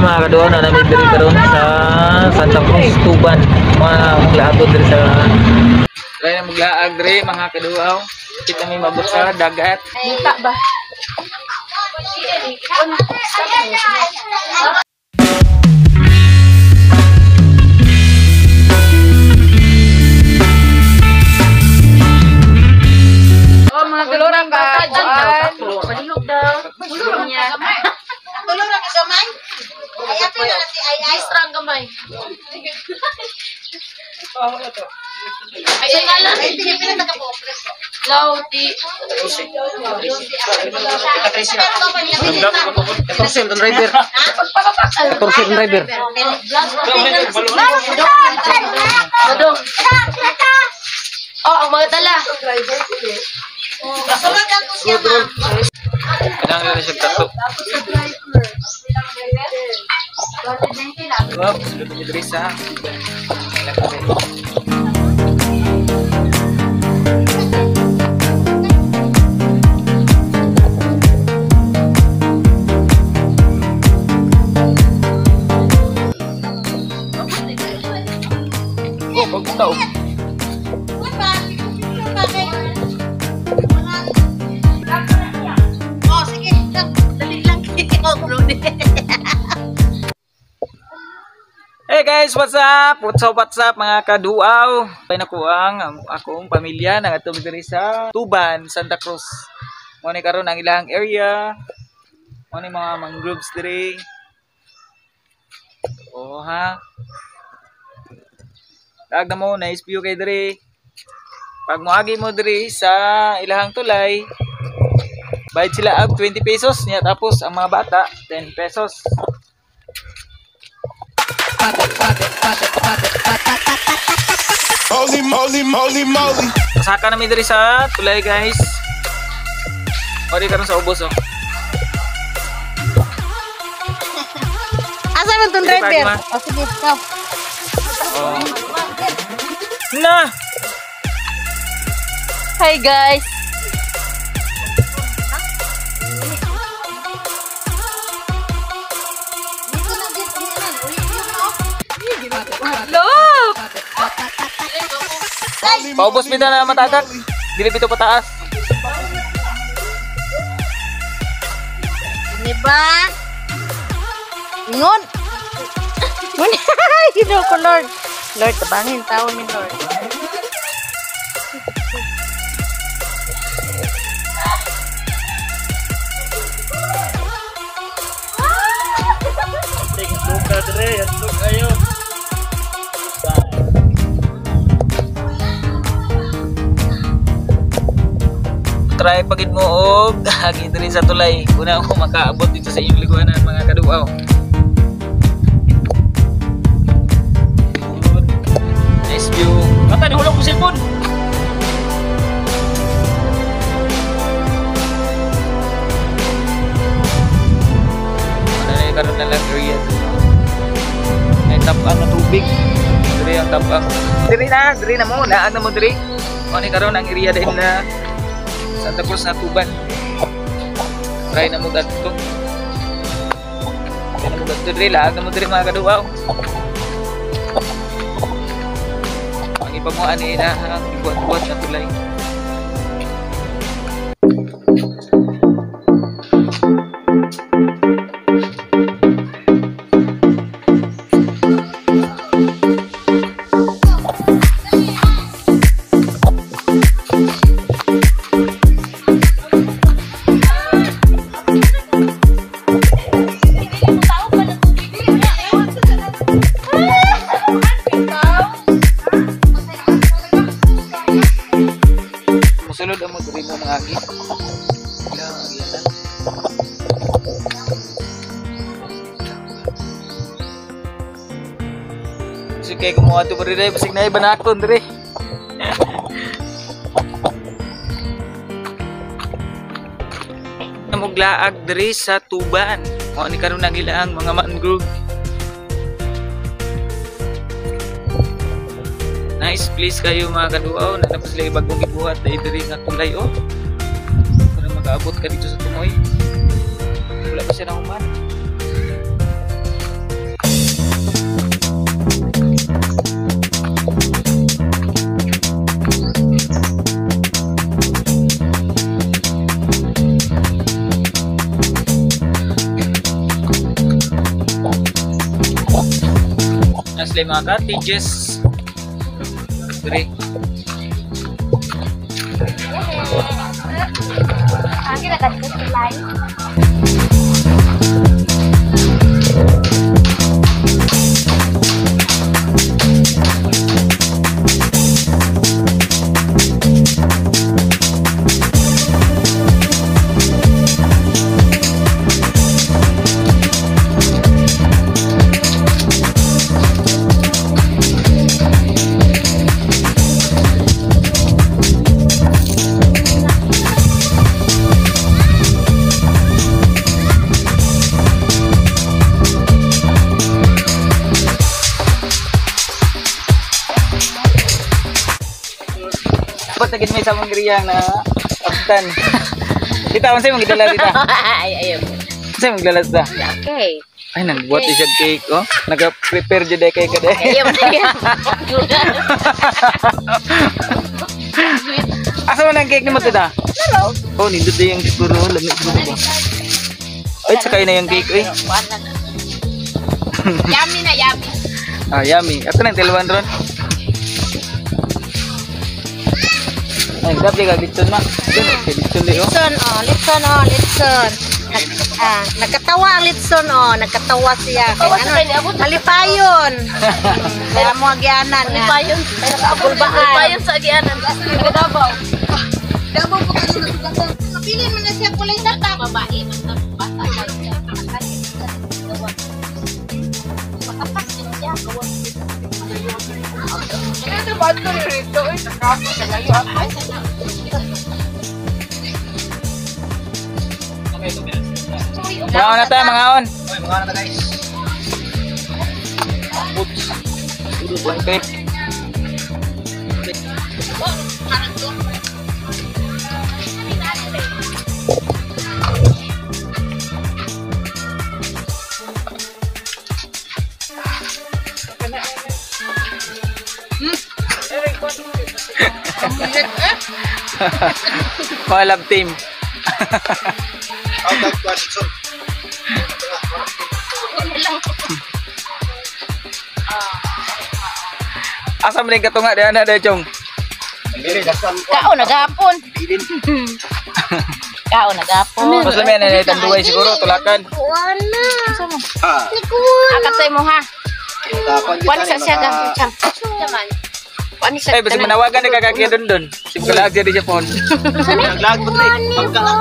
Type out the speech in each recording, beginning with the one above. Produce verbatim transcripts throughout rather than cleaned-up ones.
mga kaduaw na namin diri karon sa Santa Cruz Tuban. Mga maglaabot diri sa try na maglaag diri mga kaduaw. Kita may mabot sa dagat. Kita ba? Oh, mga tulurang bata dyan. Palihog daw. Tulurang niya. Tulurang ka gamay? Ay, ato na natin ay ay. Strong gamay. Oh, ito. Ay, ay, ngalan. Ay, hindi pinag naka-popres. Lauti. Torsil dan driver. Torsil dan driver. Oh, ang mga tala. Sulod ang to siya, ma'am. Kailangan nila siya tato. Wow, sulod niyo diri sa oh, bagus tau. Oh, sige. Dali lang. Oh, bro. Hey guys, what's up? What's up, what's up mga kaduaw? Pay na ko ang akong pamilya na ato diri sa Tuban, Santa Cruz. Mo ni karon ang ilang area. Mo ni mga mangroves diri. Oh ha. Tag na mo, nice view kay diri. Pag moagi mo diri sa ilahang tulay, bayad sila ag twenty pesos niya, tapos ang mga bata ten pesos. Holy moly, moly, moly. Pasaka namin diri sa tulay guys. O di karon sa ubos oh. Asa mo tong driver? Oh, sige, go. Oh. Na. Hi guys. Look! Paubos mi na matagak. Dili bito pataas. Ini ba? Ingon. Muna, gino ko Lord. Lord, tabangin tao ni Lord. Try pagid mo og agi diri sa tulay. Una ako makaabot dito sa inyong liguanan mga kaduaw. Nice view. Kata ni hulog ko cellphone. Ano na karon na lang area. Ay tapang na tubig. Diri ang tapang. Diri na, diri na mo, naag na mo diri. Ano karon ang area din na Santa Cruz na Tuban. Try na mo dito. Try na mo dito diri, laag na mo diri mga kaduaw. Ang ipamuan ni na ang buat-buat na tulay. Musulod ang mga diri mo mga agi. Ilang agi yan. Kasi kaya kumuha ito pa rin, basig na iba nakon diri. Namuglaag diri sa Tuban. O ni karon nang ilang mga mangrove. Nice place kayo mga kaduaw na tapos lagi bagong gibuhat dahil diri nga tulay oh. Para makaabot ka dito sa tumoy. Wala pa siya na human. sila mga cottages. Diri. Lagi na kasi sila. Tagit may sa manggriya na abtan. Kita man say magdala dita. Ay ayo. Say magdala dita. Okay. Ay nagbuhat siya cake oh. Naga-prepare jud kay kada. Ayo man. Asa man ang cake ni mo dita? Hello. Oh, nindot yung siguro lamig siguro ba. Ay sakay na yung cake eh. Yummy na yummy. Ah, yummy. Ako nang tilwan ron. Ay, grabe ka litson ma. Dun, kay litson di oh. Litson oh, litson oh, litson. Nag, ah, nagkatawa ang litson oh, nagkatawa siya. Kaya ano, malipayon. Kaya mo agyanan nga. Malipayon. Bulbaan. Malipayon sa agyanan. Nagadabaw. Dabaw po kayo nagkatawa. Mapili mo na siya kulay sa ta. Babae. Makapas siya. Ito ba ito rito? Nakapo sa layo ako. Mga na tayo mga on. Oy, mga na guys. Okay. Mga love team. Out of question. Asa man ka tunga di ana day chong. Dili dasan ko. Kao nagapon. Kao nagapon. Mas lamin na itang duway siguro tulakan. Kuana. Ha. Akat sa mo ha. Dapat Kuani sa siya gang cham. Chaman. Kuani sa. Ay basi manawagan ni kakaki dun dun. Simple aja di Japon. naglag mo dre. Pagka.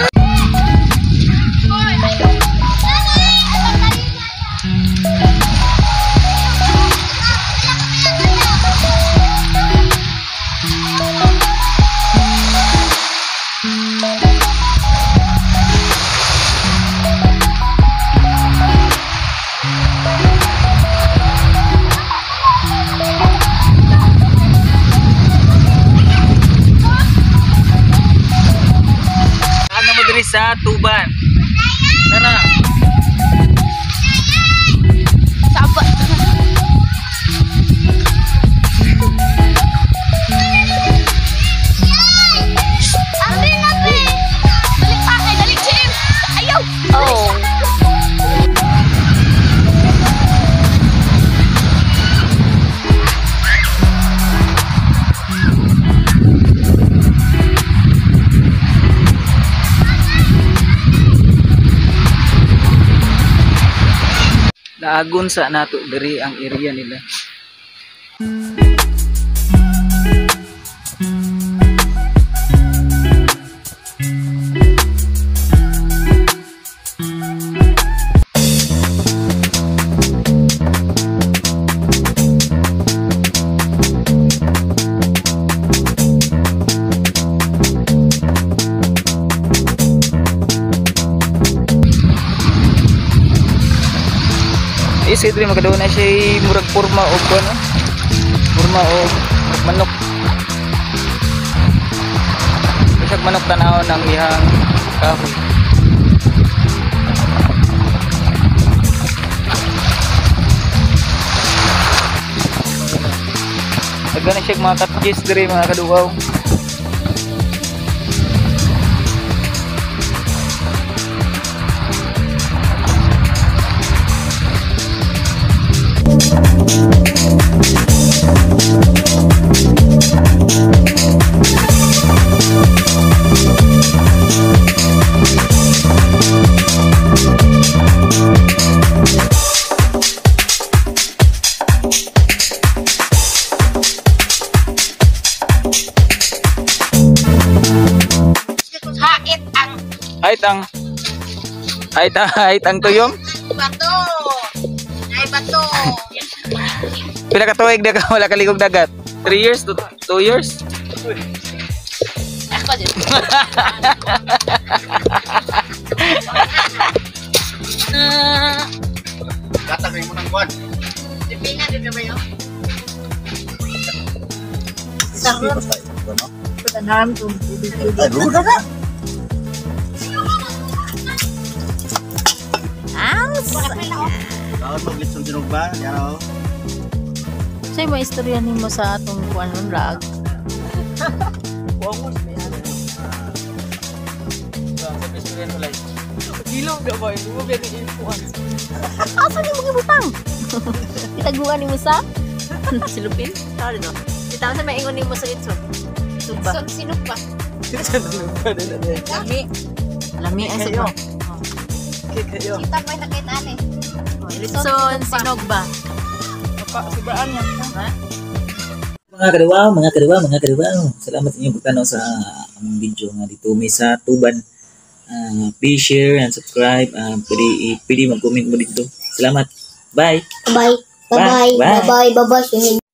Sa Tuban. Tara. Sabat. Ambil nabi. Balik pakai balik Jim. Ayo. Oh. Daagon sa nato diri ang area nila. Is ito rin magkadaw na siya murag forma o ano? Forma o manok. Isag manok tanaw ng ihang kahoy. Nagana siya mga katjis diri mga kaduwaw. Thank you. Hait ang Hait ang Hait ang hait ang tuyom. bato. Ay bato. Pila ka tuig na ka wala kaligog dagat? three years to two years? Ako din. Ah, Katagay mo ng kwan. Pipina din na ba yun? Sarap. Pagkanaram kung Ay, luda na. ang Kaon mag-litson sinog ba? Yan o. sa'yo mo istorya mo sa atong kuwan nun rag. Asa ni mo gibutang? Itaguan ni mo sa silupin? Sorry no. Kita sa may ingon ni mo sa litson. Suba. Litson sinup pa. Lami. Lami ay suba. Kita pa nakita ani. Litson sinog ba? Mga kadiwaw, mga kadiwaw, mga kadiwaw. Salamat sa inyong pagtanaw sa among video nga dito may sa Tuban. Uh, please share and subscribe. Uh, pwede, pwede mag-comment mo dito. Salamat. Bye. Bye. Bye-bye. Bye. Bye-bye. Bye-bye.